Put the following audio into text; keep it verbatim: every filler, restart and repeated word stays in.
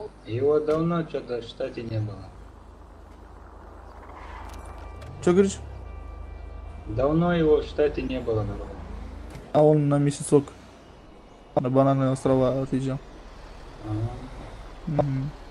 Его давно что-то в штате не было. Что говоришь? Давно его в штате не было, говорю. А он на месяцок на Банановые острова отъезжал. Ага. Мгм.